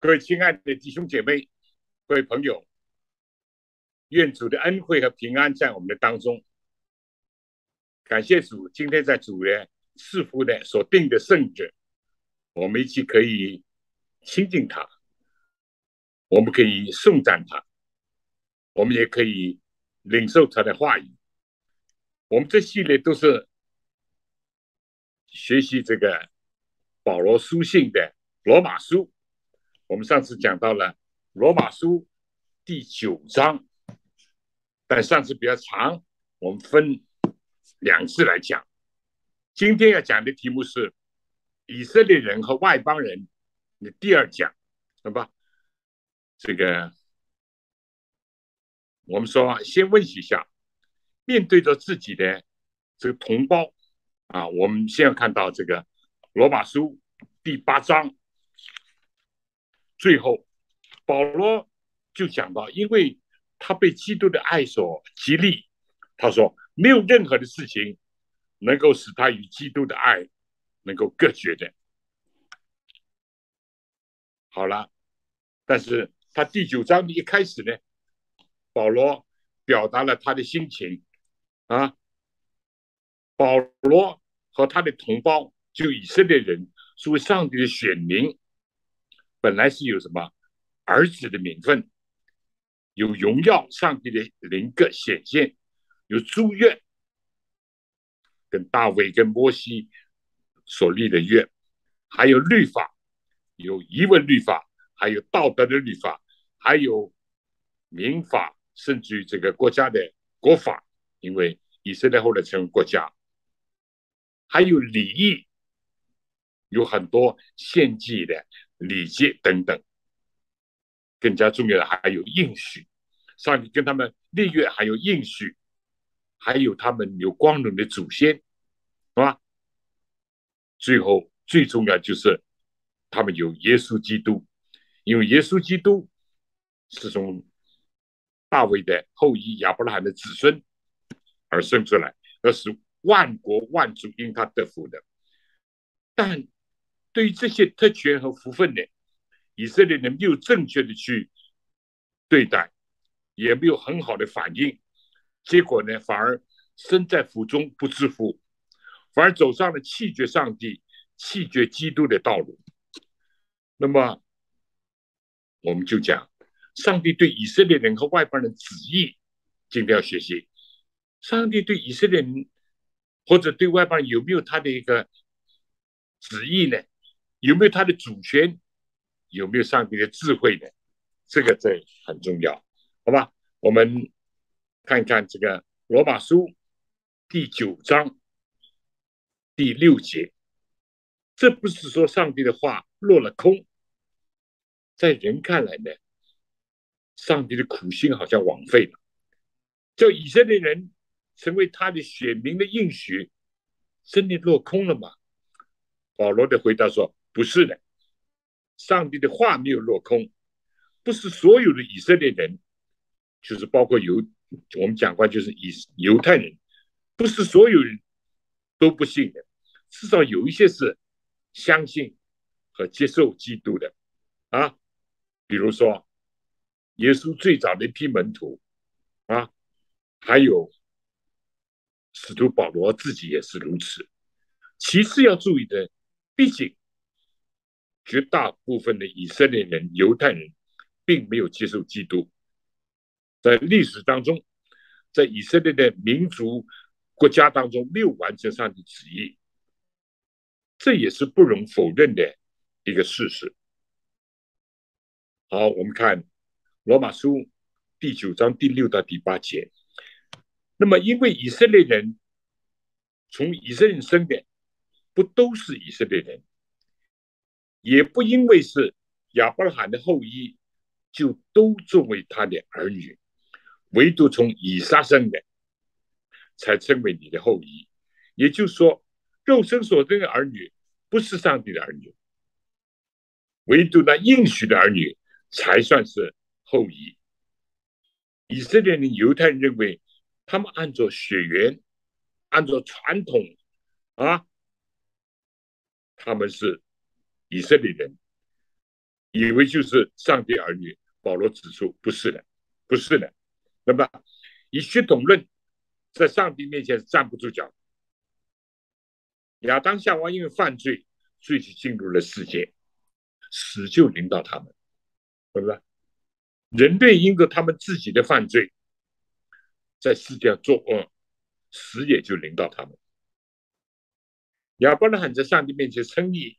各位亲爱的弟兄姐妹，各位朋友，愿主的恩惠和平安在我们的当中。感谢主，今天在主的赐福的所定的圣日，我们一起可以亲近他，我们可以颂赞他，我们也可以领受他的话语。我们这系列都是学习这个保罗书信的罗马书。我们上次讲到了罗马书第9章，但上次比较长，我们分2次来讲。今天要讲的题目是以色列人和外邦人的第2讲，好吧？这个我们说先温习一下，面对着自己的这个同胞啊，我们先要看到这个罗马书第8章，最后保罗就讲到，因为他被基督的爱所激励，他说没有任何的事情能够使他与基督的爱能够隔绝的。好了，但是他第9章的一开始呢，保罗表达了他的心情啊。保罗和他的同胞，就以色列人，作为上帝的选民，本来是有什么儿子的名分，有荣耀上帝的灵格显现，有祝愿，跟大卫跟摩西所立的约，还有律法，有疑问律法，还有道德的律法，还有民法，甚至于这个国家的国法，因为以色列后来成为国家，还有礼仪，有很多献祭的礼节等等。更加重要的还有应许，上帝跟他们立约，还有应许，还有他们有光荣的祖先，是吧？最后最重要就是他们有耶稣基督，因为耶稣基督是从大卫的后裔亚伯拉罕的子孙而生出来，而使万国万族因他得福的。但对于这些特权和福分呢，以色列人没有正确的去对待，也没有很好的反应，结果呢，反而身在福中不知福，反而走上了弃绝上帝、弃绝基督的道路。那么，我们就讲，上帝对以色列人和外邦人旨意，今天要学习。上帝对以色列人或者对外邦人有没有他的一个旨意呢？有没有他的主权？有没有上帝的智慧呢？这个很重要，好吧？我们看看这个罗马书第9章第6节，这不是说上帝的话落了空，在人看来呢，上帝的苦心好像枉费了，叫以色列人成为他的选民的应许，真的落空了吗？保罗的回答说，不是的，上帝的话没有落空，不是所有的以色列人，就是包括我们讲过就是犹太人，不是所有人都不信的，至少有一些是相信和接受基督的啊。比如说耶稣最早的一批门徒啊，还有使徒保罗自己也是如此。其次要注意的，毕竟绝大部分的以色列人、犹太人并没有接受基督，在历史当中，在以色列的民族国家当中没有完成上帝旨意，这也是不容否认的一个事实。好，我们看罗马书第9章第6到第8节。那么，因为以色列人从以色列人生的不都是以色列人，也不因为是亚伯拉罕的后裔就都作为他的儿女，唯独从以撒生的才称为你的后裔。也就是说，肉身所生的儿女不是上帝的儿女，唯独那应许的儿女才算是后裔。以色列人、犹太人认为，他们按照血缘、按照传统啊，他们是以色列人， 以为就是上帝儿女。保罗指出，不是的，不是的。那么以血统论在上帝面前是站不住脚。亚当夏娃因为犯罪，罪就进入了世界，死就临到他们，对不对？人类因着他们自己的犯罪，在世界上作恶，死也就临到他们。亚伯拉罕在上帝面前称义，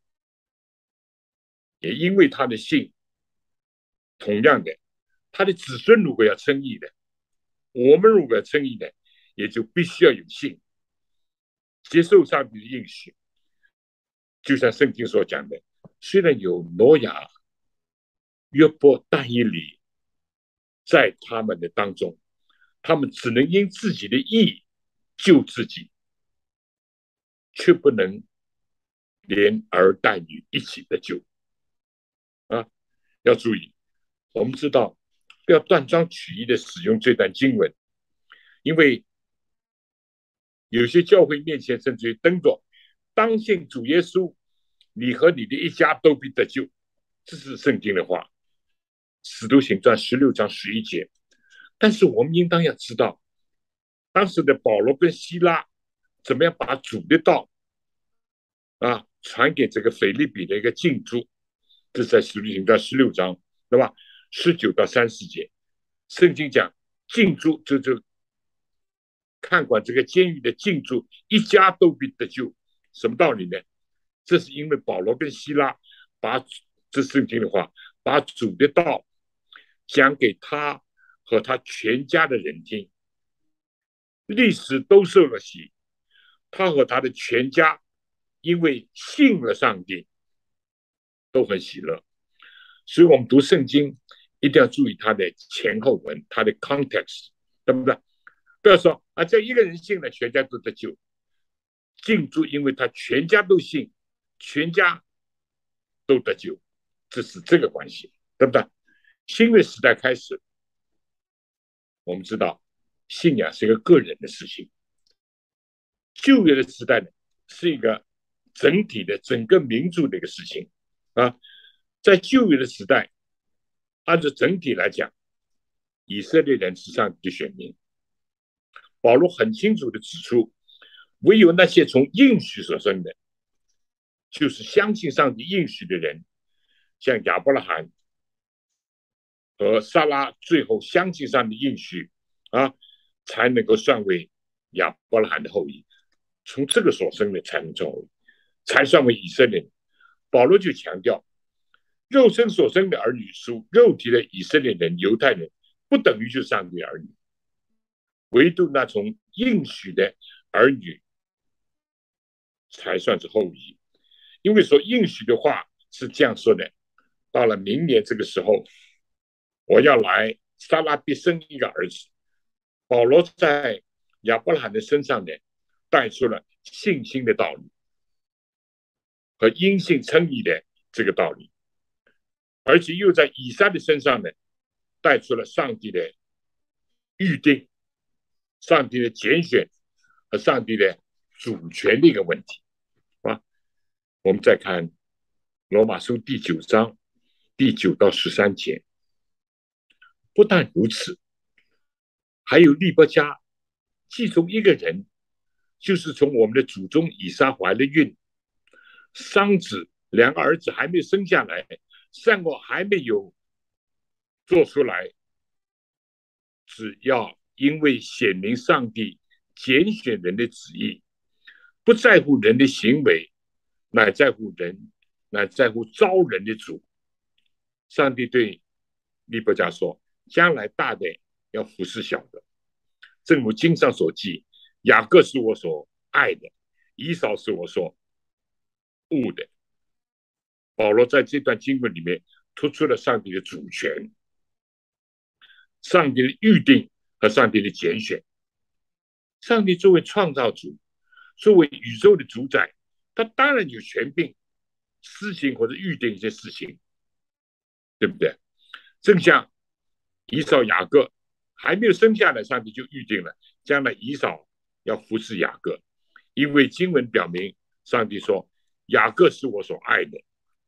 也因为他的信，同样的，他的子孙如果要称义的，我们如果要称义的，也就必须要有信，接受上帝的应许。就像圣经所讲的，虽然有挪亚、约伯、但以理在他们的当中，他们只能因自己的义救自己，却不能连儿带女一起的救啊！要注意，我们知道不要断章取义的使用这段经文，因为有些教会面前甚至于登着当信主耶稣，你和你的一家都必得救，这是圣经的话，使徒行传16章11节。但是我们应当要知道，当时的保罗跟希拉怎么样把主的道传给这个腓立比的一个禁足，这是在使徒行传16章，对吧？19到30节，圣经讲禁足就看管这个监狱的禁足，一家都必得救。什么道理呢？这是因为保罗跟希拉把这圣经的话，把主的道讲给他和他全家的人听，历史都受了洗，他和他的全家因为信了上帝，都很喜乐。所以我们读圣经一定要注意它的前后文，它的 context， 对不对？不要说这一个人信了，全家都得救。敬主，因为他全家都信，全家都得救，这是这个关系，对不对？新约时代开始，我们知道信仰是一个个人的事情，旧约的时代呢是一个整体的整个民族的一个事情啊。在旧约的时代，按照整体来讲，以色列人是上帝的选民。保罗很清楚的指出，唯有那些从应许所生的，就是相信上帝应许的人，像亚伯拉罕和撒拉最后相信上帝应许才能够算为亚伯拉罕的后裔。从这个所生的才能成为，才算为以色列人。保罗就强调，肉身所生的儿女属肉体的以色列人、犹太人，不等于就是上帝儿女，唯独那从应许的儿女才算是后裔。因为所应许的话是这样说的：到了明年这个时候，我要来，撒拉必生一个儿子。保罗在亚伯拉罕的身上呢，带出了信心的道理和因信称义的这个道理，而且又在以撒的身上呢，带出了上帝的预定、上帝的拣选和上帝的主权的一个问题我们再看罗马书第9章第9到13节。不但如此，还有利伯加，既从一个人，就是从我们的祖宗以撒怀了孕，桑子2个儿子还没生下来，善恶还没有做出来，只要因为显明上帝拣选人的旨意，不在乎人的行为，乃在乎招人的主。上帝对利伯加说，将来大的要服侍小的，正如经上所记，雅各是我所爱的，以扫是我所恶的。保罗在这段经文里面突出了上帝的主权、上帝的预定和上帝的拣选。上帝作为创造主，作为宇宙的主宰，他当然有权柄施行或者预定一些事情，对不对？正像以扫、雅各还没有生下来，上帝就预定了将来以扫要服侍雅各，因为经文表明，上帝说雅各是我所爱的，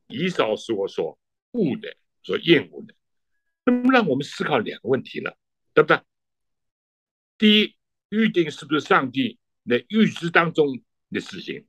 以扫是我所恶的、所厌恶的。那么让我们思考两个问题了，对不对？第一，预定是不是上帝的预知当中的事情？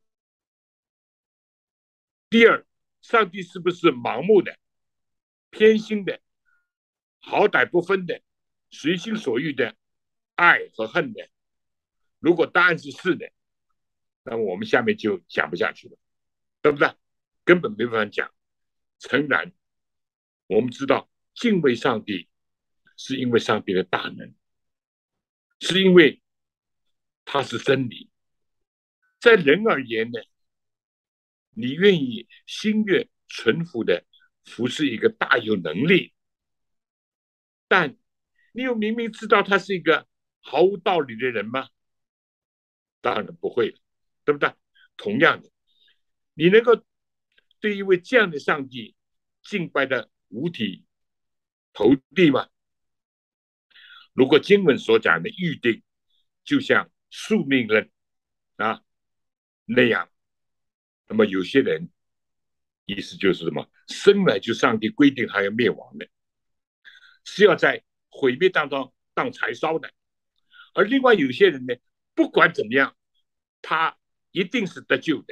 第二，上帝是不是盲目的、偏心的、好歹不分的、随心所欲的爱和恨的？如果答案是是的，那么我们下面就讲不下去了，对不对？根本没办法讲。诚然，我们知道敬畏上帝是因为上帝的大能，是因为他是真理。在人而言呢，你愿意心悦诚服的服侍一个大有能力，但你又明明知道他是一个毫无道理的人吗？当然不会了，对不对？同样的，你能够对一位这样的上帝敬拜的五体投地吗？如果经文所讲的预定，就像宿命论啊那样，那么有些人意思就是什么？生来就上帝规定还要灭亡的，是要在毁灭当中当柴烧的。而另外有些人呢，不管怎么样，他一定是得救的。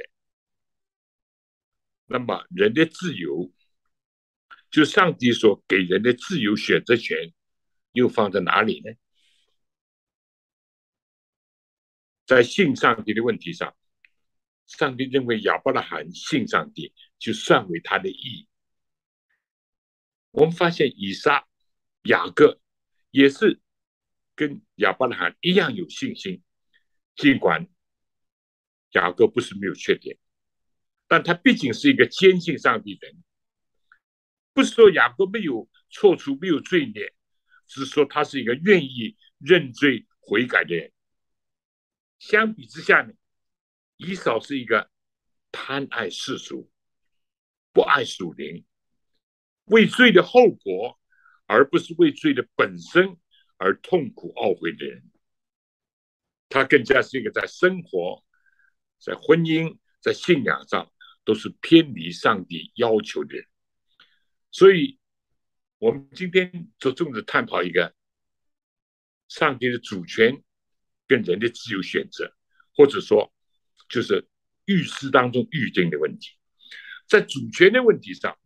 那么人的自由，就上帝所给人的自由选择权，又放在哪里呢？在信上帝的问题上，上帝认为亚伯拉罕信上帝，就算为他的义。我们发现以撒、雅各也是跟亚伯拉罕一样有信心，尽管雅各不是没有缺点，但他毕竟是一个坚信上帝的人。不是说雅各没有错处、没有罪孽，只是说他是一个愿意认罪悔改的人。相比之下呢，以扫是一个贪爱世俗、不爱属灵，为罪的后果，而不是为罪的本身而痛苦懊悔的人。他更加是一个在生活、在婚姻、在信仰上都是偏离上帝要求的人。所以，我们今天着重的探讨一个上帝的主权跟人的自由选择，或者说就是预示当中预定的问题。在主权的问题上，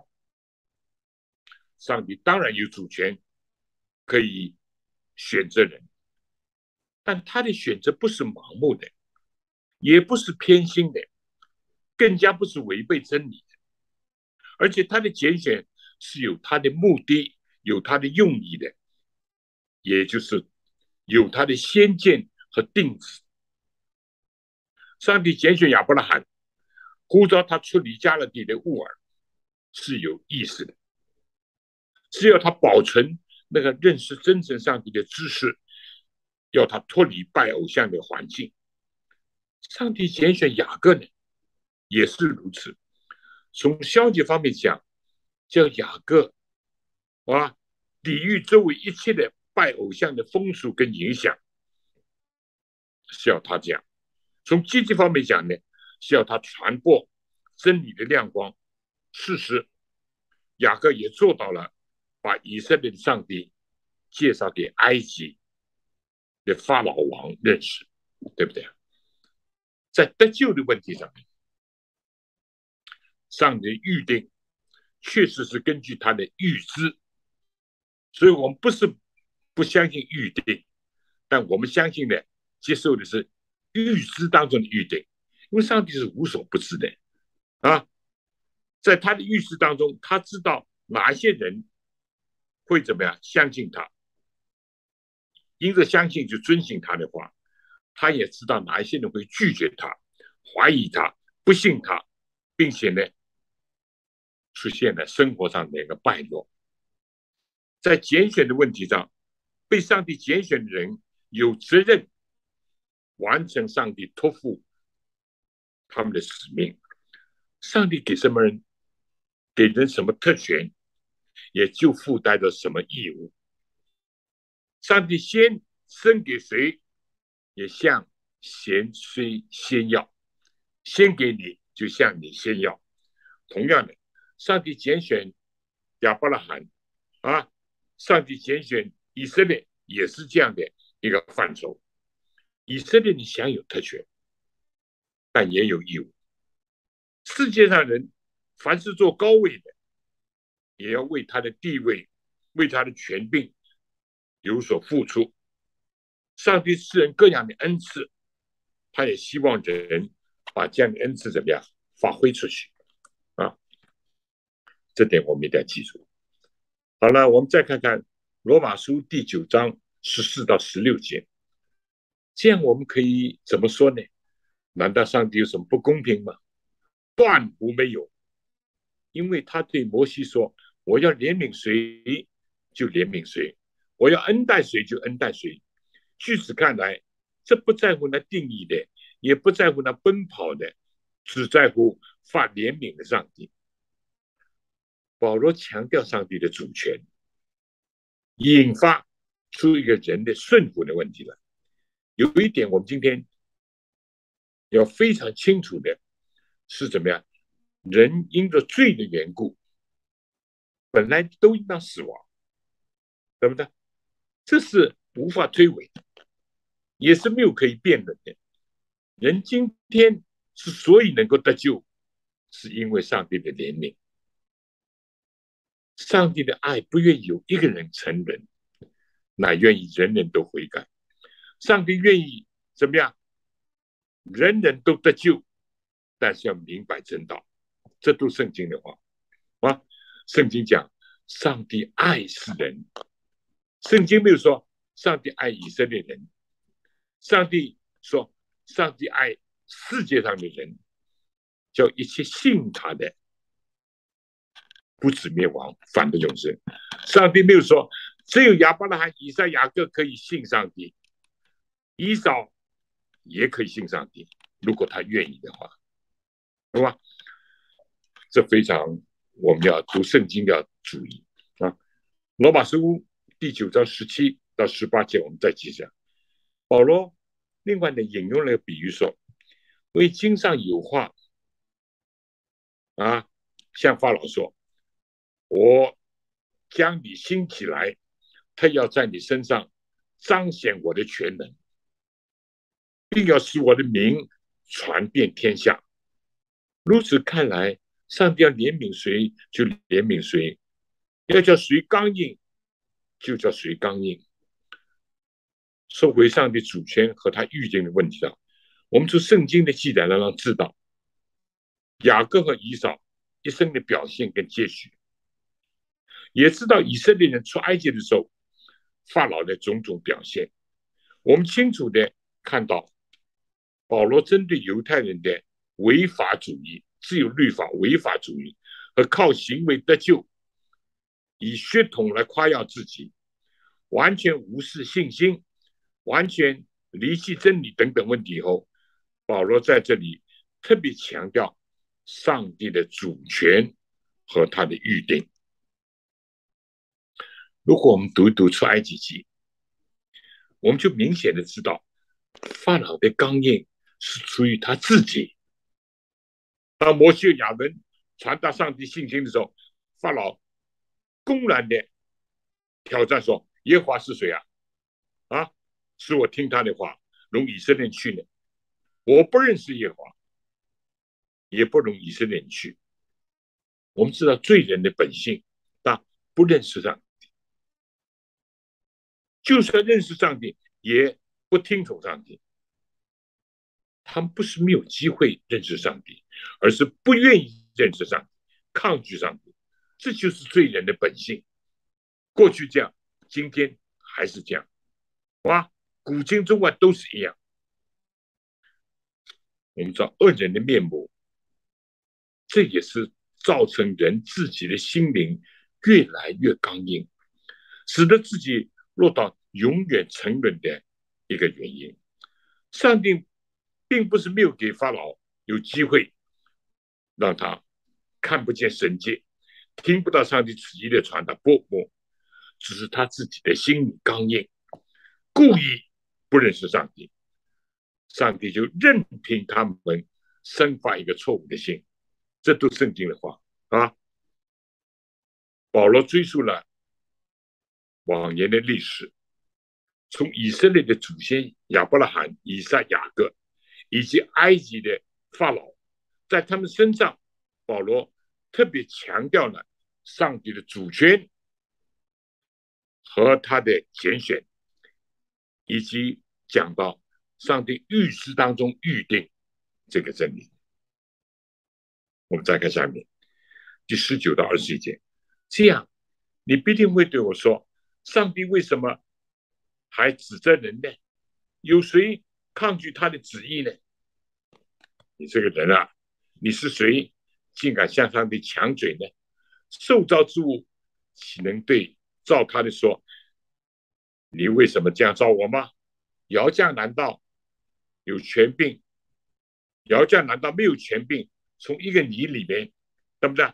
上帝当然有主权可以选择人，但他的选择不是盲目的，也不是偏心的，更加不是违背真理的，而且他的拣选是有他的目的、有他的用意的，也就是有他的先见和定旨。上帝拣选亚伯拉罕，呼召他出离迦勒底的乌尔，是有意思的，是要他保存那个认识真正上帝的知识，要他脱离拜偶像的环境。上帝拣选雅各呢，也是如此。从消极方面讲，叫雅各啊抵御周围一切的拜偶像的风俗跟影响，是要他这样；从积极方面讲呢，是要他传播真理的亮光。事实，雅各也做到了，把以色列的上帝介绍给埃及的法老王认识，对不对？在得救的问题上面，上帝的预定确实是根据他的预知，所以我们不是不相信预定，但我们相信的、接受的是预知当中的预定，因为上帝是无所不知的啊，在他的预知当中，他知道哪一些人会怎么样相信他，因着相信就遵循他的话，他也知道哪一些人会拒绝他、怀疑他、不信他，并且呢，出现了生活上的一个败落。在拣选的问题上，被上帝拣选的人有责任完成上帝托付他们的使命。上帝给什么人，给人什么特权，也就附带着什么义务。上帝先生给谁，也向贤虽先要，先给你就向你先要。同样的， 上帝拣选亚伯拉罕啊，上帝拣选以色列也是这样的一个范畴。以色列你享有特权，但也有义务。世界上人凡是做高位的，也要为他的地位、为他的权柄有所付出。上帝赐人各样的恩赐，他也希望人把这样的恩赐怎么样发挥出去啊？这点我们一定要记住。好了，我们再看看罗马书第9章14到16节，这样我们可以怎么说呢？难道上帝有什么不公平吗？断乎没有，因为他对摩西说：“我要怜悯谁就怜悯谁，我要恩待谁就恩待谁。”据此看来，这不在乎那定义的，也不在乎那奔跑的，只在乎发怜悯的上帝。保罗强调上帝的主权，引发出一个人的顺服的问题了。有一点，我们今天要非常清楚的是怎么样？人因着罪的缘故，本来都应当死亡，对不对？这是无法推诿的，也是没有可以辩论的。人今天之所以能够得救，是因为上帝的怜悯。上帝的爱不愿意有一个人成人，乃愿意人人都悔改。上帝愿意怎么样？人人都得救，但是要明白真道。这都圣经的话啊。圣经讲上帝爱世人，圣经没有说上帝爱以色列人，上帝说上帝爱世界上的人，叫一切信他的不至灭亡，反得永生。上帝没有说只有亚伯拉罕、以撒、雅各可以信上帝，以扫也可以信上帝，如果他愿意的话，对吧？这非常我们要读圣经要注意啊。罗马书第9章17到18节，我们再记下。保罗另外呢引用了个比喻说，为经上有话啊，向法老说，我将你兴起来，他要在你身上彰显我的全能，并要使我的名传遍天下。如此看来，上帝要怜悯谁就怜悯谁，要叫谁刚硬就叫谁刚硬。说回上帝主权和他预定的问题上，我们从圣经的记载让知道，雅各和以扫一生的表现跟接续，也知道以色列人出埃及的时候法老的种种表现。我们清楚的看到保罗针对犹太人的违法主义、自由律法违法主义和靠行为得救，以血统来夸耀自己，完全无视信心，完全离弃真理等等问题以后，保罗在这里特别强调上帝的主权和他的预定。如果我们读一读出埃及记，我们就明显的知道法老的刚硬是出于他自己。当摩西和亚伦传达上帝信心的时候，法老公然的挑战说：“耶和华是谁啊？啊，是我听他的话，容以色列去呢。我不认识耶和华，也不容以色列去。”我们知道罪人的本性，但不认识上帝，就算认识上帝，也不听从上帝。他们不是没有机会认识上帝，而是不愿意认识上帝，抗拒上帝。这就是罪人的本性。过去这样，今天还是这样，哇，古今中外都是一样。我们知道恶人的面目，这也是造成人自己的心灵越来越刚硬，使得自己落到永远沉沦的一个原因。上帝并不是没有给法老有机会让他看不见神迹，听不到上帝旨意的传达，不，只是他自己的心里刚硬，故意不认识上帝，上帝就任凭他们生发一个错误的心。这都圣经的话啊。 保罗追溯了往年的历史，从以色列的祖先亚伯拉罕、以撒、雅各，以及埃及的法老，在他们身上，保罗特别强调了上帝的主权和他的拣选，以及讲到上帝预知当中预定这个真理。我们再看下面第19到21节，这样你必定会对我说：上帝为什么还指责人呢？有谁抗拒他的旨意呢？你这个人啊，你是谁，竟敢向上帝抢嘴呢？受造之物岂能对照他的说：你为什么这样造我吗？窑匠难道有权柄？窑匠难道没有权柄从一个泥里面，对不对？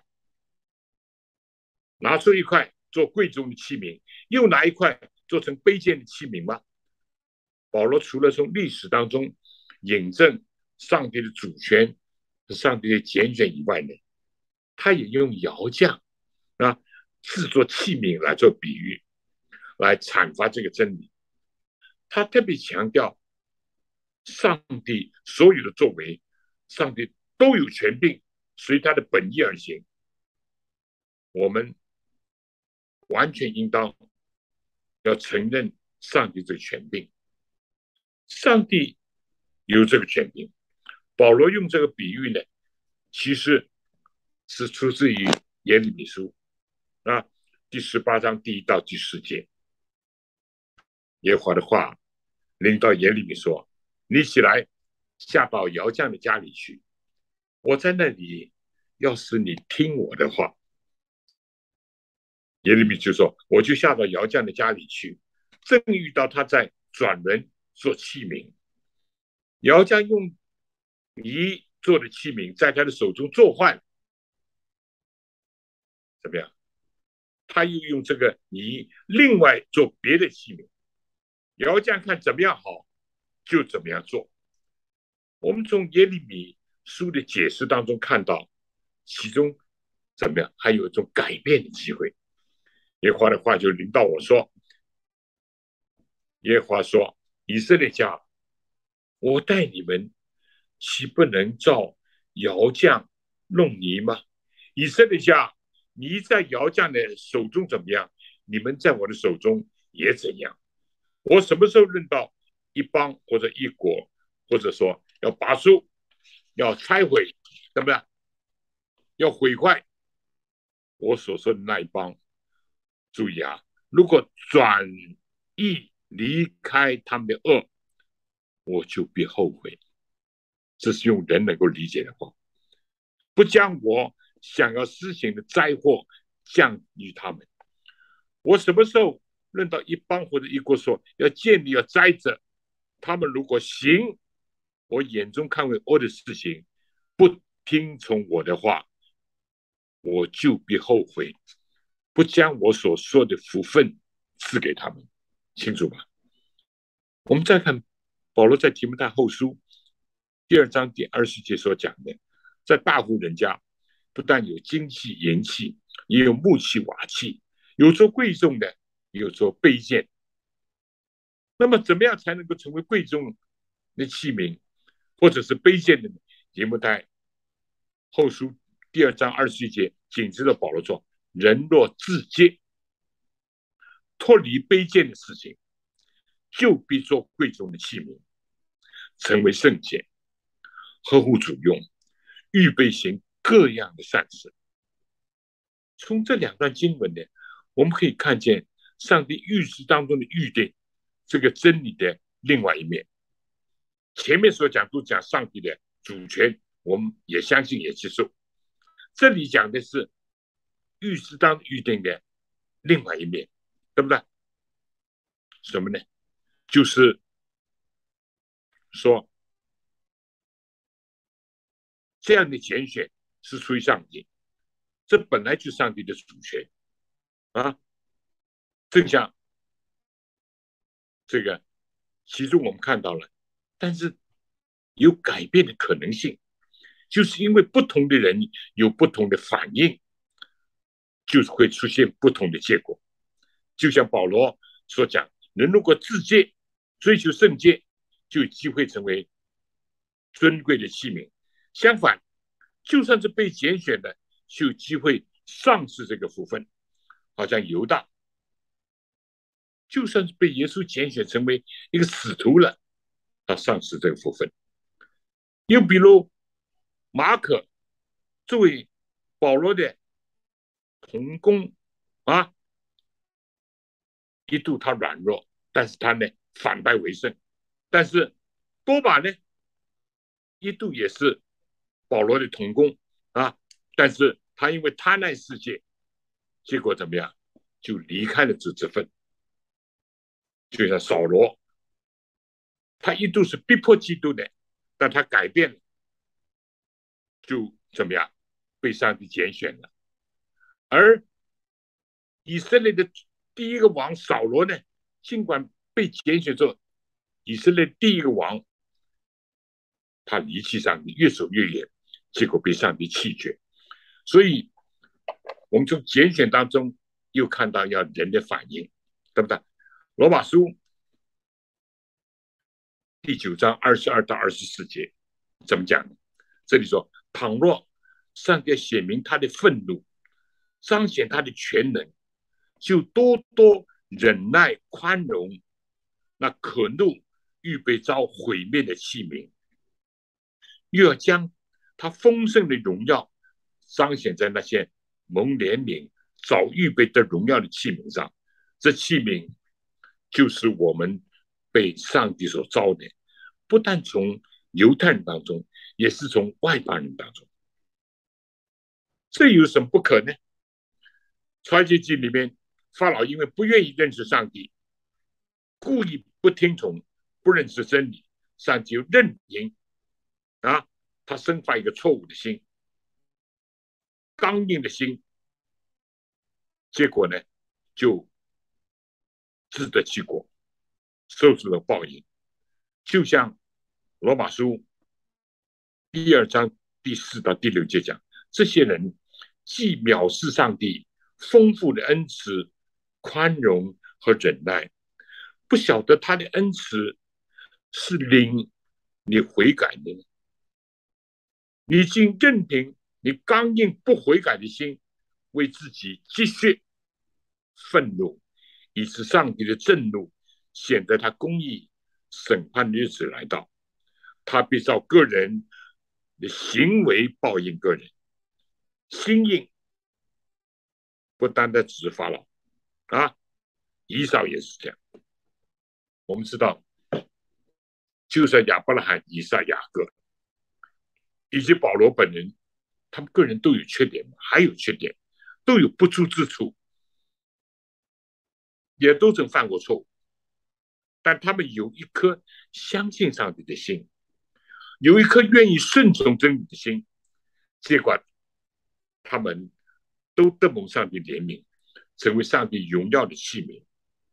拿出一块做贵重的器皿，又拿一块做成卑贱的器皿吗？保罗除了从历史当中引证上帝的主权和上帝的拣选以外呢，他也用窑匠啊制作器皿来做比喻，来阐发这个真理。他特别强调上帝所有的作为，上帝都有权柄，随他的本意而行。我们完全应当要承认上帝这个权柄，上帝有这个权柄。保罗用这个比喻呢，其实是出自于耶利米书啊，第18章第1到第10节。耶和华的话临到耶利米说：你起来，下到窑匠的家里去，我在那里要使你听我的话。耶利米就说：我就下到窑匠的家里去，正遇到他在转轮做器皿，窑匠用泥做的器皿在他的手中做坏了，怎么样？他又用这个泥另外做别的器皿，窑匠看怎么样好，就怎么样做。我们从耶利米书的解释当中看到，其中怎么样，还有一种改变的机会。耶和华的话就临到我说：耶和华说，以色列家，我待你们岂不能照窑匠弄泥吗？以色列家，你在窑匠的手中怎么样，你们在我的手中也怎样。我什么时候论到一邦或者一国，或者说要拔出，要拆毁，对不对？要毁坏我所说的那一邦，注意啊，如果转意离开他们的恶，我就必后悔。这是用人能够理解的话，不将我想要施行的灾祸降于他们。我什么时候论到一邦或者一国说要建立要栽着，他们如果行我眼中看为恶的事情，不听从我的话，我就必后悔，不将我所说的福分赐给他们。清楚吧？我们再看保罗在提摩太后书2章第20节所讲的，在大户人家不但有金器银器，也有木器瓦器，有做贵重的，有做卑贱。那么怎么样才能够成为贵重的器皿，或者是卑贱的呢？提摩太后书2章21节紧接着保罗说：人若自洁，脱离卑贱的事情，就必做贵重的器皿，成为圣洁，合乎主用，预备行各样的善事。从这2段经文呢，我们可以看见上帝预知当中的预定，这个真理的另外一面。前面所讲都讲上帝的主权，我们也相信也接受。这里讲的是预知当中预定的另外一面，对不对？什么呢？就是说这样的拣选是出于上帝，这本来就是上帝的主权啊。正像这个其中我们看到了，但是有改变的可能性，就是因为不同的人有不同的反应， 就是会出现不同的结果。就像保罗所讲，人如果自戒，追求圣洁，就有机会成为尊贵的器皿。相反，就算是被拣选的，就有机会丧失这个福分。好像犹大，就算是被耶稣拣选成为一个使徒了，他丧失这个福分。又比如马可作为保罗的同工啊，一度他软弱，但是他呢反败为胜。但是多马呢，一度也是保罗的同工啊，但是他因为贪爱世界，结果怎么样，就离开了这份。就像扫罗，他一度是逼迫基督的，但他改变了，就怎么样，被上帝拣选了。而以色列的第一个王扫罗呢，尽管被拣选做以色列第一个王，他离弃上帝，越走越远，结果被上帝弃绝。所以，我们从拣选当中又看到要人的反应，对不对？罗马书第9章22到24节怎么讲呢？这里说：倘若上帝显明他的愤怒，彰显他的全能，就多多忍耐宽容那可怒预备遭毁灭的器皿，又要将他丰盛的荣耀彰显在那些蒙怜悯早预备的荣耀的器皿上。这器皿就是我们被上帝所造的，不但从犹太人当中，也是从外邦人当中。这有什么不可呢？创世纪里面，法老因为不愿意认识上帝，故意不听从，不认识真理，上帝就任凭啊，他生发一个错误的心，刚硬的心，结果呢，就自得其果，受出了报应。就像罗马书第2章第4到第6节讲，这些人既藐视上帝丰富的恩慈、宽容和忍耐，不晓得他的恩慈是领你悔改的，你竟任凭你刚硬不悔改的心，为自己积蓄愤怒，以致上帝的震怒显得他公义审判的日子来到，他必照个人的行为报应个人。心硬不单单只是法老啊，以扫也是这样。我们知道，就算亚伯拉罕、以撒、雅各以及保罗本人，他们个人都有缺点，还有缺点，都有不足之处，也都曾犯过错误，但他们有一颗相信上帝的心，有一颗愿意顺从真理的心，结果他们都得蒙上帝怜悯，成为上帝荣耀的器皿。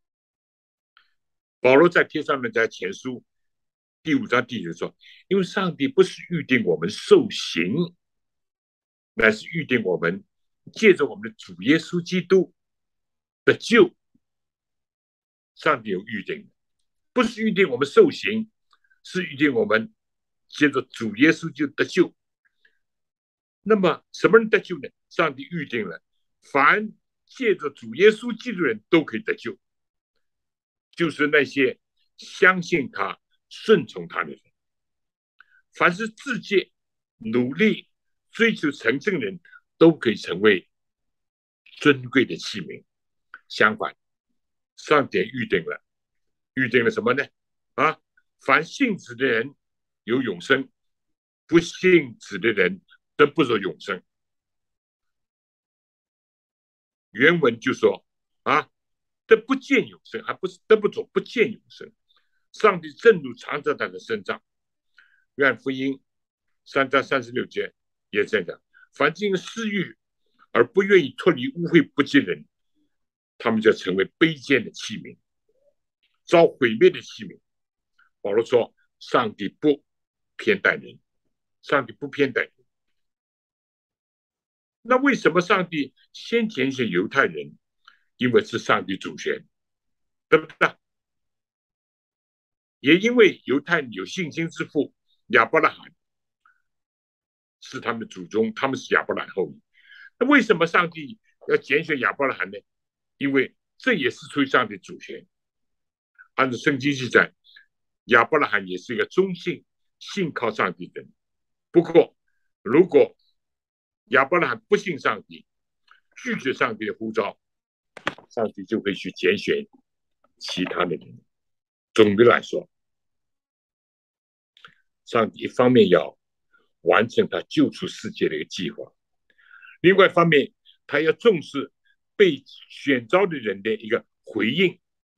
保罗在帖撒罗尼迦前书第5章第9说：因为上帝不是预定我们受刑，乃是预定我们借着我们的主耶稣基督的救。上帝有预定，不是预定我们受刑，是预定我们借着主耶稣基督的救。那么什么人得救呢？上帝预定了，凡借着主耶稣基督的人都可以得救，就是那些相信他、顺从他的人。凡是自戒、努力、追求成圣人，都可以成为尊贵的器皿。相反，上帝预定了什么呢？啊，凡信子的人有永生，不信子的人得不着永生。原文就说啊，得不见永生，还不是得不着，不见永生。上帝震怒常在他的身上。愿福音3章36节也这样讲：凡经私欲而不愿意脱离污秽不敬人，他们就成为卑贱的器皿，遭毁灭的器皿。保罗说：上帝不偏待人，上帝不偏待人。 那为什么上帝先拣选犹太人？因为是上帝主权，对不对？也因为犹太人有信心之父亚伯拉罕是他们的祖宗，他们是亚伯拉罕后裔。那为什么上帝要拣选亚伯拉罕呢？因为这也是出于上帝主权。按照圣经记载，亚伯拉罕也是一个忠信、信靠上帝的人。不过，如果亚伯拉罕不信上帝，拒绝上帝的呼召，上帝就会去拣选其他的人。总的来说，上帝一方面要完成他救出世界的一个计划，另外一方面，他要重视被选召的人的一个回应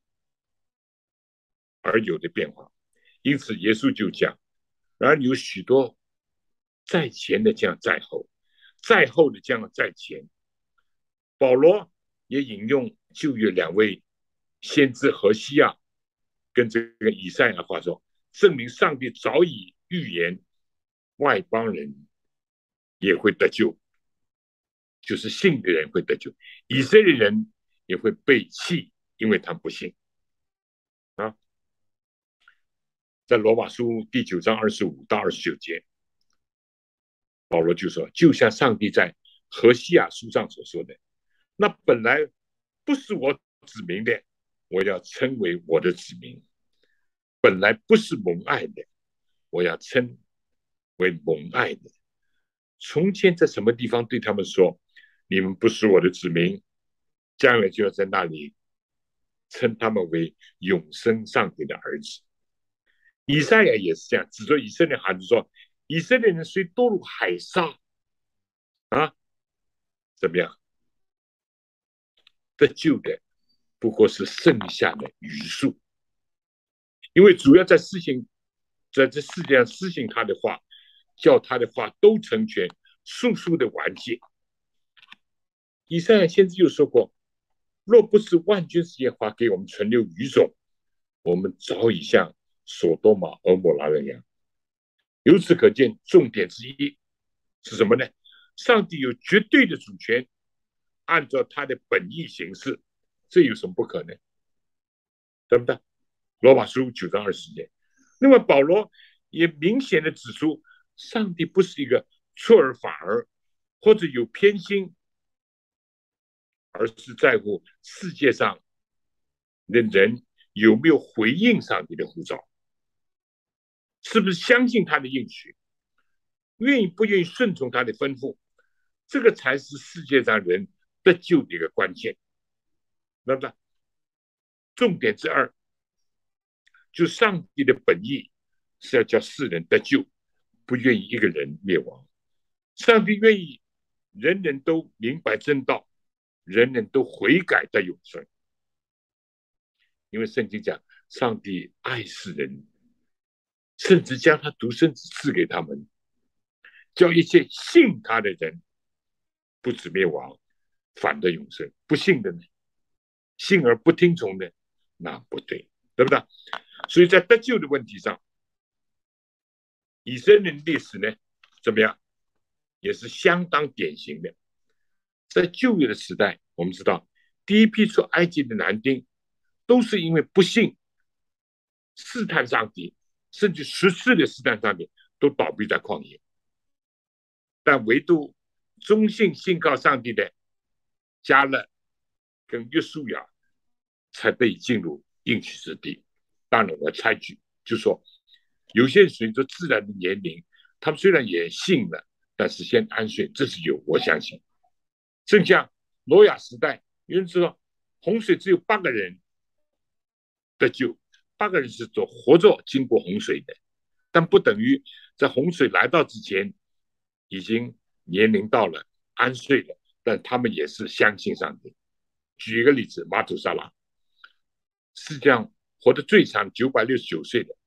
而有的变化。因此，耶稣就讲，然而有许多在前的将在后，在后的将在前。保罗也引用旧约两位先知何西亚跟这个以赛亚话说，证明上帝早已预言外邦人也会得救，就是信的人会得救，以色列人也会被弃，因为他们不信啊。在罗马书第9章25到29节，保罗就说，就像上帝在何西亚书上所说的，那本来不是我子民的，我要称为我的子民；本来不是蒙爱的，我要称为蒙爱的。从前在什么地方对他们说，你们不是我的子民，将来就要在那里称他们为永生上帝的儿子。以赛亚也是这样，指着以色列孩子说，以色列人虽堕入海沙啊，怎么样？得救的不过是剩下的余数，因为主要在施行，在这世界上施行他的话，叫他的话都成全，速速的完结。以赛亚先知就说过，若不是万军之耶和华给我们存留余种，我们早已像所多玛、俄摩拉人一样。由此可见，重点之一是什么呢？上帝有绝对的主权，按照他的本意行事，这有什么不可能？对不对？罗马书9章20节。那么保罗也明显的指出，上帝不是一个出尔反尔或者有偏心，而是在乎世界上的人有没有回应上帝的呼召，是不是相信他的应许，愿意不愿意顺从他的吩咐，这个才是世界上人得救的一个关键。那么重点之二，就上帝的本意是要叫世人得救，不愿意一个人灭亡。上帝愿意人人都明白真道，人人都悔改得永生。因为圣经讲，上帝爱世人，甚至将他独生子赐给他们，叫一切信他的人不止灭亡，反得永生。不信的呢，信而不听从的，那不对，对不对？所以在得救的问题上，以色列历史呢，怎么样，也是相当典型的。在旧约的时代，我们知道第一批出埃及的男丁，都是因为不信试探上帝，甚至14的试探上帝，都倒闭在旷野。但唯独忠信信靠上帝的迦勒跟约书亚，才得以进入应许之地。当然，我猜举就说，有些人随着自然的年龄，他们虽然也信了，但是先安睡，这是有，我相信。正像挪亚时代，有人知道洪水只有8个人得救，8个人是做活着经过洪水的，但不等于在洪水来到之前已经年龄到了安睡了，但他们也是相信上帝。举一个例子，马土沙拉世界上活得最长969岁的，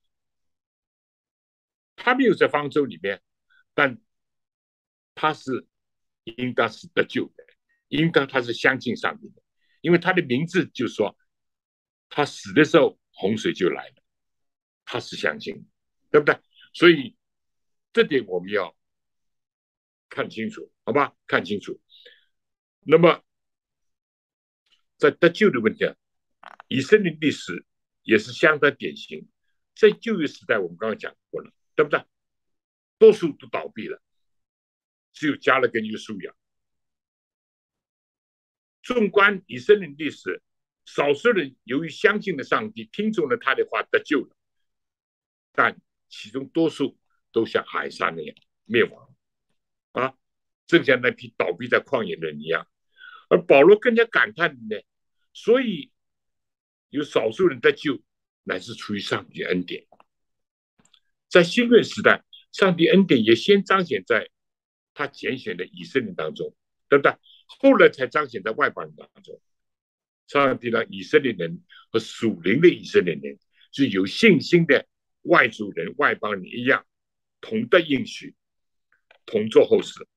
他没有在方舟里面，但他是应当是得救的，应当他是相信上帝的，因为他的名字就说他死的时候洪水就来了，他是相信的，对不对？所以这点我们要看清楚，好吧？看清楚。 那么在得救的问题以色列历史也是相当典型。在旧约时代，我们刚刚讲过了，对不对？多数都倒闭了，只有加勒跟约书亚。纵观以色列历史，少数人由于相信了上帝，听从了他的话得救了，但其中多数都像海沙那样灭亡啊，正像那批倒闭在旷野的人一样。而保罗更加感叹的呢，所以有少数人得救，乃是出于上帝恩典。在新约时代，上帝恩典也先彰显在他拣选的以色列当中，对不对？后来才彰显在外邦人当中。上帝让以色列人和属灵的以色列人，是有信心的外族人、外邦人一样，同得应许，同作后世，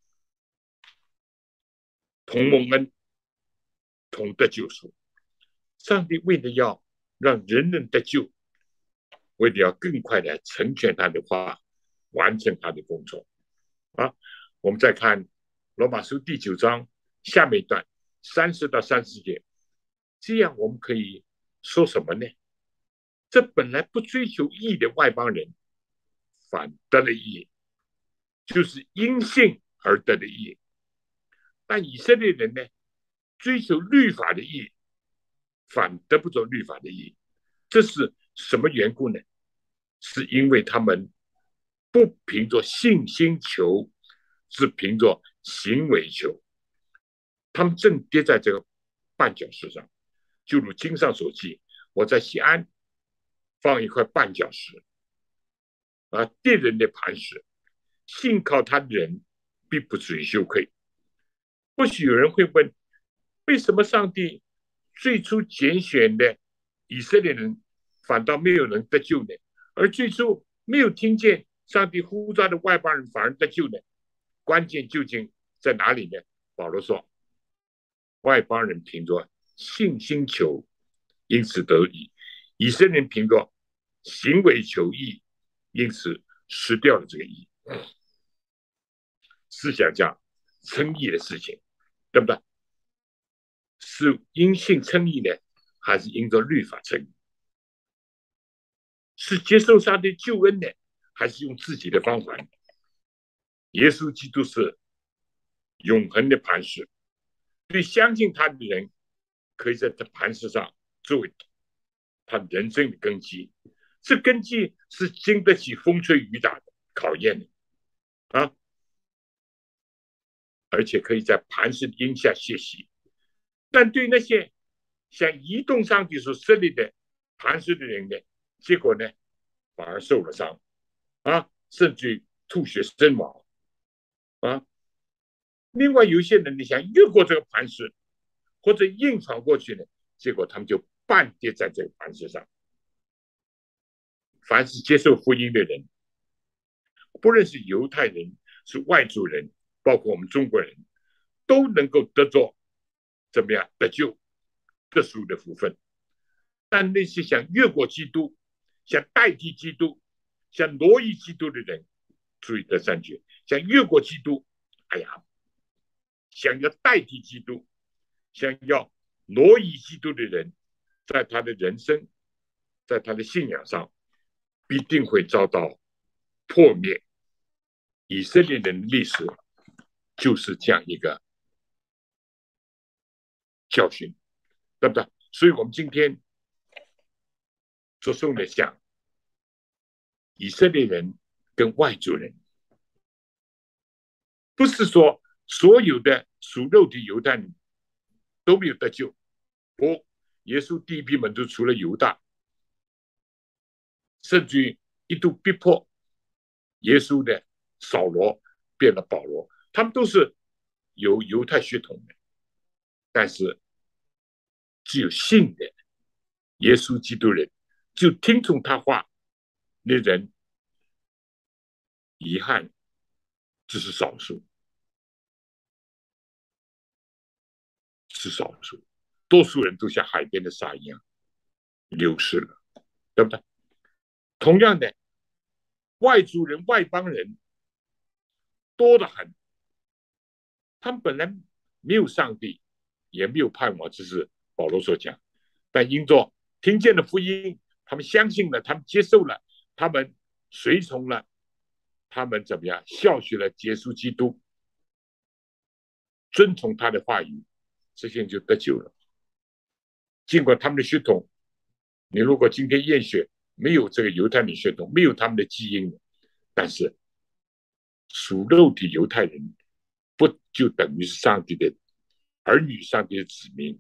同蒙恩，同得救赎。上帝为了要让人人得救，为了要更快的成全他的话，完成他的工作啊。我们再看罗马书第9章下面一段30到30节，这样我们可以说什么呢？这本来不追求义的外邦人，反得了义，就是因信而得的义。但以色列人呢，追求律法的义，反得不着律法的义。这是什么缘故呢？是因为他们不凭着信心求，是凭着行为求。他们正跌在这个绊脚石上，就如经上所记，我在西安放一块绊脚石啊，跌人的磐石，信靠他的人必不至于羞愧。或许有人会问，为什么上帝最初拣选的以色列人反倒没有人得救呢？而最初没有听见上帝呼召的外邦人反而得救呢？关键究竟在哪里呢？保罗说，外邦人凭着信心求，因此得义；以色列人凭着行为求义，因此失掉了这个义。思想家称义的事情，对不对？是因信称义呢，还是因着律法称义？是接受上帝救恩呢，还是用自己的方法呢？耶稣基督是永恒的磐石，对相信他的人，可以在这磐石上作为他人生的根基。这根基是经得起风吹雨打的考验的啊，而且可以在磐石荫下歇息。但对那些想移动上帝所设立的磐石的人呢，结果呢，反而受了伤啊，甚至吐血身亡啊。另外有些人你想越过这个磐石，或者硬闯过去呢，结果他们就半跌在这个磐石上。凡是接受福音的人，不论是犹太人、是外族人，包括我们中国人，都能够得着怎么样得救、得赎的福分。但那些想越过基督、想代替基督、想挪移基督的人，注意这三句：想越过基督，哎呀，想要代替基督、想要挪移基督的人，在他的人生、在他的信仰上，必定会遭到破灭。以色列人的历史就是这样一个教训，对不对？所以我们今天着重的讲以色列人跟外族人，不是说所有的属肉体犹太人都没有得救。不，耶稣第一批门徒除了犹大，甚至于一度逼迫耶稣的扫罗变了保罗，他们都是有犹太血统的，但是只有信的耶稣基督人，就听从他话的人，遗憾只是少数，是少数，多数人都像海边的沙一样流失了，对不对？同样的，外族人、外邦人多得很，他们本来没有上帝，也没有盼望，这是保罗所讲。但因着听见了福音，他们相信了，他们接受了，他们随从了，他们怎么样？效学了耶稣基督，遵从他的话语，这些人就得救了。尽管他们的血统，你如果今天验血没有这个犹太人血统，没有他们的基因，但是属肉体犹太人不就等于是上帝的儿女，上帝的子民？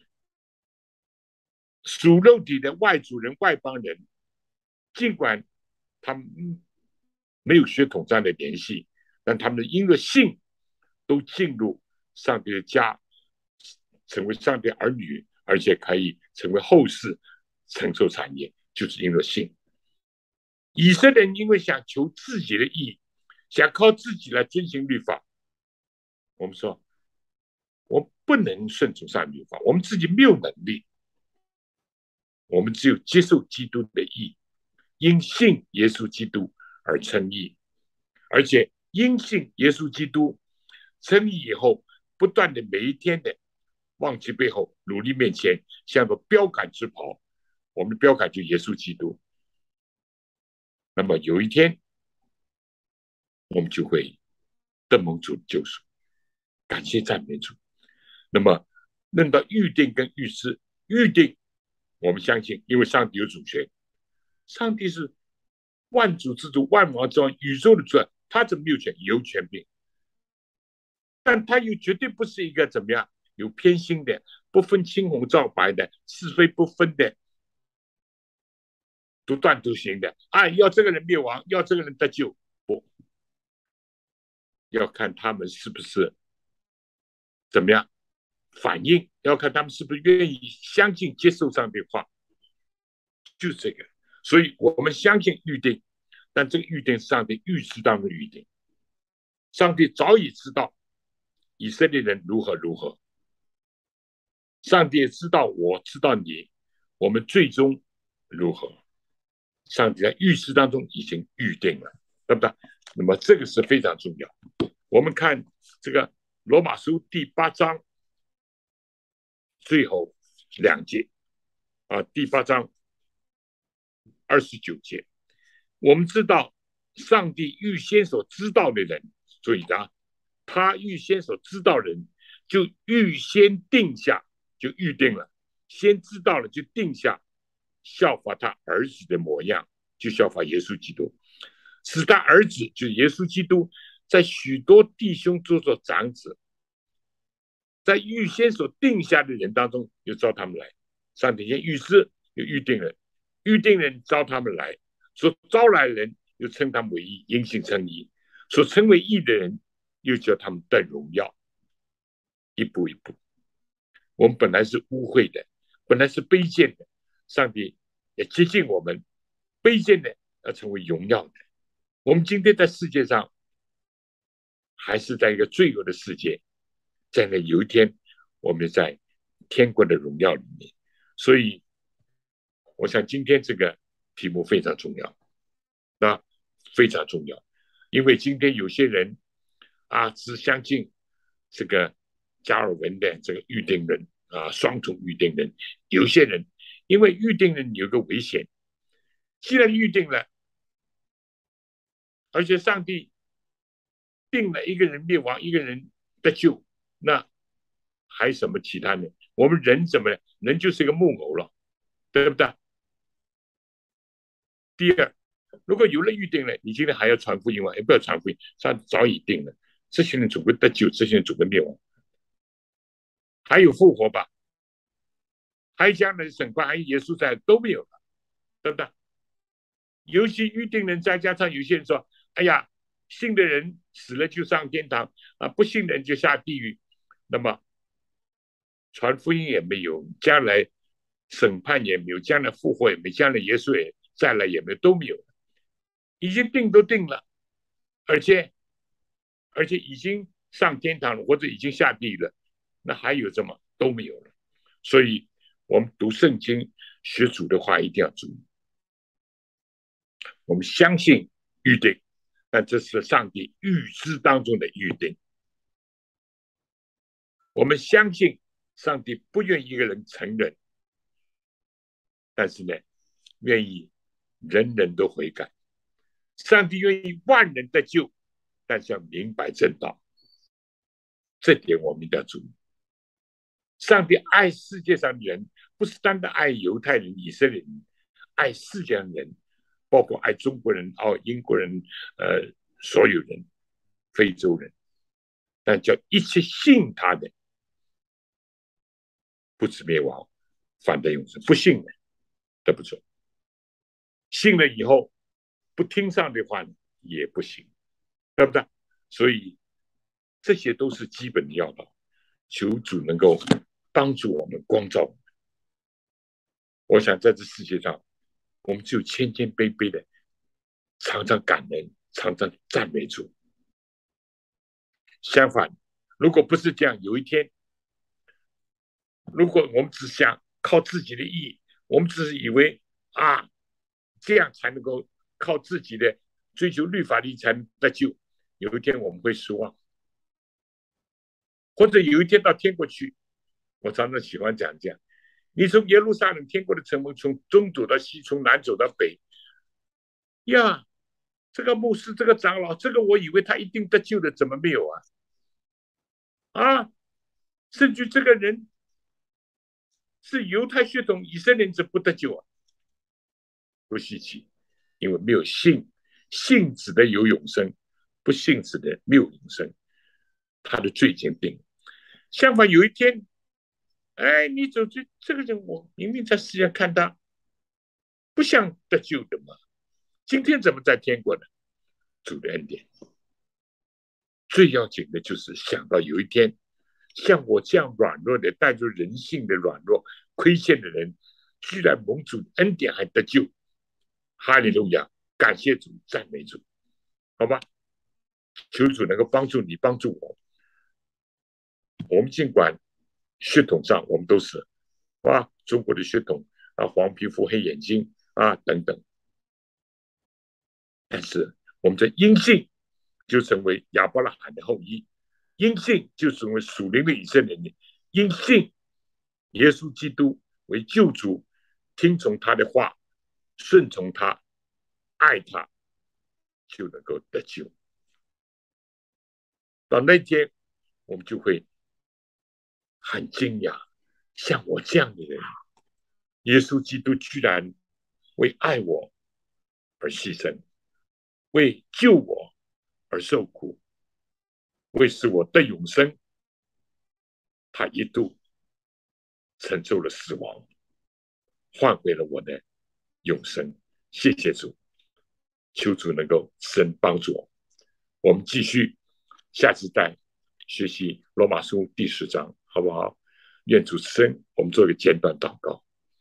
属肉体的外族人、外邦人，尽管他们没有血统上的联系，但他们因为信都进入上帝的家，成为上帝儿女，而且可以成为后世承受产业，就是因为信。以色列人因为想求自己的义，想靠自己来遵行律法，我们说我不能顺从上帝律法，我们自己没有能力，我们只有接受基督的义，因信耶稣基督而称义，而且因信耶稣基督称义以后，不断的每一天的忘记背后，努力面前，像个标杆直跑。我们的标杆就耶稣基督。那么有一天，我们就会得蒙主救赎，感谢赞美主。那么论到预定跟预知，预定我们相信，因为上帝有主权，上帝是万主之主、万王之王、宇宙的主，他怎么有权？有权柄，但他又绝对不是一个怎么样有偏心的、不分青红皂白的、是非不分的、独断独行的。啊，要这个人灭亡，要这个人得救，不要看他们是不是怎么样反应，要看他们是不是愿意相信、接受上帝话，就是这个。所以我们相信预定，但这个预定是上帝预知当中的预定。上帝早已知道以色列人如何如何，上帝也知道我，知道你，我们最终如何。上帝在预知当中已经预定了，对不对？那么这个是非常重要。我们看这个罗马书第8章最后2节啊，第8章29节，我们知道上帝预先所知道的人，所以呢，他预先所知道人就预先定下，就预定了，先知道了就定下，效法他儿子的模样，就效法耶稣基督，使他儿子就是耶稣基督，在许多弟兄做做长子，在预先所定下的人当中，又招他们来。上帝先预知，又预定人，预定人招他们来，所招来的人又称他们为义，因信称义；所称为义的人，又叫他们得荣耀。一步一步，我们本来是污秽的，本来是卑贱的，上帝也接近我们，卑贱的要成为荣耀的。我们今天在世界上，还是在一个罪恶的世界，在那有一天，我们在天国的荣耀里面。所以，我想今天这个题目非常重要，那非常重要，因为今天有些人啊，只相信这个加尔文的这个预定论啊，双重预定论。有些人因为预定论有个危险，既然预定了，而且上帝定了一个人灭亡，一个人得救，那还什么其他的？我们人怎么人就是一个木偶了，对不对？第二，如果有了预定了，你今天还要传福音吗？也不要传福音，上帝早已定了，这些人总会得救，这些人总会灭亡。还有复活吧，还有将来的审判，还有耶稣在，都没有了，对不对？尤其预定人，再加上有些人说：“哎呀，信的人死了就上天堂啊，不信的人就下地狱。”那么传福音也没有，将来审判也没有，将来复活也没有，将来耶稣也再来也没有，都没有，已经定都定了，而且已经上天堂了，或者已经下地狱了，那还有什么？都没有了。所以我们读圣经学主的话一定要注意，我们相信预定，但这是上帝预知当中的预定。 我们相信上帝不愿一个人承认，但是呢，愿意人人都悔改。上帝愿意万人得救，但是要明白正道，这点我们一定要注意。上帝爱世界上的人，不是单单爱犹太人、以色列人，爱世界上人，包括爱中国人、英国人、所有人、非洲人，但叫一切信他的，不至灭亡，反得永生。不信的得不走，信了以后不听上帝话也不行，对不对？所以这些都是基本的要道，求主能够帮助我们，光照我们。我想在这世界上，我们只有谦谦卑卑的，常常感恩，常常赞美主。相反，如果不是这样，有一天，如果我们只想靠自己的意，我们只是以为这样才能够靠自己的追求律法力才能得救，有一天我们会失望，或者有一天到天国去。我常常喜欢讲这样，你从耶路撒冷天国的城门，从东走到西，从南走到北，呀，这个牧师，这个长老，这个我以为他一定得救的，怎么没有啊？甚至这个人是犹太血统，以色列人怎不得救啊？不稀奇，因为没有信子的有永生，不信子的没有永生，他的罪已经定。相反，有一天，你走这个人，我明明在世界上看他不像得救的嘛，今天怎么在天国呢？主的恩典。最要紧的就是想到有一天，像我这样软弱的、带着人性的软弱、亏欠的人，居然蒙主恩典还得救，哈利路亚！感谢主，赞美主，好吧？求主能够帮助你，帮助我。我们尽管血统上我们都是中国的血统黄皮肤、黑眼睛等等，但是我们的因信就成为亚伯拉罕的后裔，因信就成为属灵的以色列人，因信耶稣基督为救主，听从他的话，顺从他，爱他，就能够得救。到那天，我们就会很惊讶，像我这样的人，耶稣基督居然为爱我而牺牲，为救我而受苦，为使我得永生，他一度承受了死亡，换回了我的永生。谢谢主，求主能够神帮助我。我们继续下次再学习罗马书第10章，好不好？愿主持人，我们做一个简短祷告。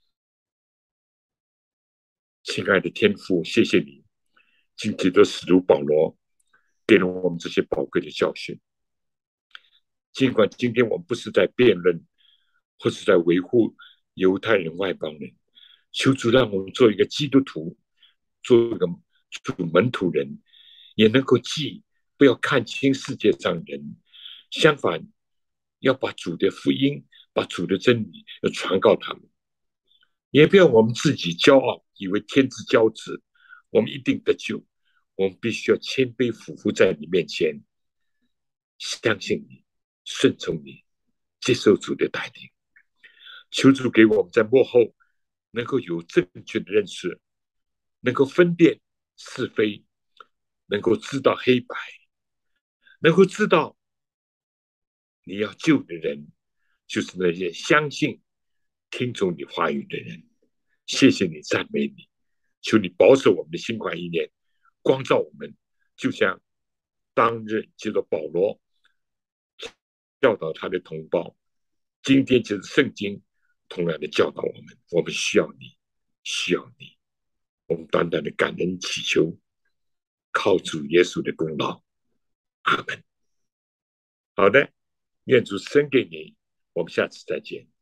亲爱的天父，谢谢你，今天的使徒保罗给了我们这些宝贵的教训。尽管今天我们不是在辩论，或是在维护犹太人、外邦人，求主让我们做一个基督徒，做一个主门徒人，也能够不要看清世界上人，相反要把主的福音、把主的真理要传告他们。也不要我们自己骄傲，以为天之骄子，我们一定得救。我们必须要谦卑俯伏在你面前，相信你，顺从你，接受主的带领。求主给我们在幕后能够有正确的认识，能够分辨是非，能够知道黑白，能够知道你要救的人就是那些相信、听从你话语的人。谢谢你，赞美你，求你保守我们的心怀意念，光照我们，就像当日接着保罗教导他的同胞，今天就是圣经同样的教导我们，我们需要你，需要你，我们短短的感恩祈求，靠主耶稣的功劳，阿门。好的，愿主赐给你，我们下次再见。